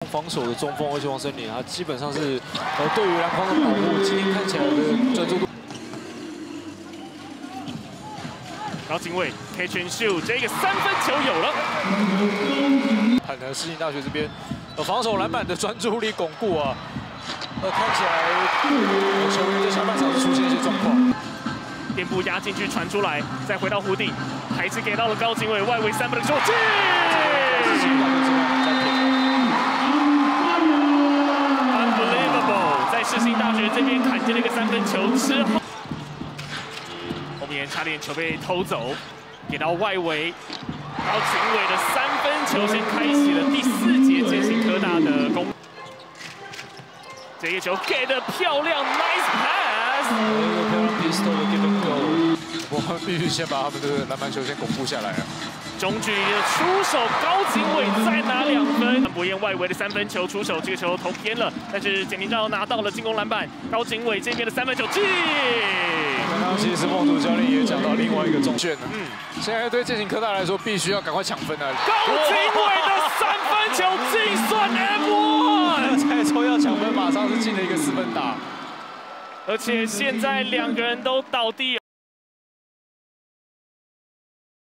防守的中锋，而且王森林他基本上是对于篮筐的保护，今天看起来的专注度。 高景伟 catch and shoot， 这个3分球有了。 看来世新大学这边防守篮板的专注力巩固啊，看起来球员在下半场是出现一些状况。 垫步压进去传出来，再回到弧顶，还是给到了高景伟外围3分的球进。Unbelievable， 在世新大学这边砍进了一个3分球之后，后面差点球被偷走，给到外围，高景伟的3分球先开启了第4节建行科大的攻。这个球给的漂亮 ，nice pass。 我们必须先把他们的篮板球先巩固下来啊！ 中距离的出手，高景伟再拿2分。博彦外围的3分球出手，这个球投偏了，但是简明照拿到了进攻篮板。高景伟这边的3分球进。 刚刚其实梦竹教练也讲到另外一个重点了，现在对建行科大来说，必须要赶快抢分啊！ 高景伟的3分球净算 M1， 再说要抢分，马上是进了一个4分打， 而且现在2个人都倒地。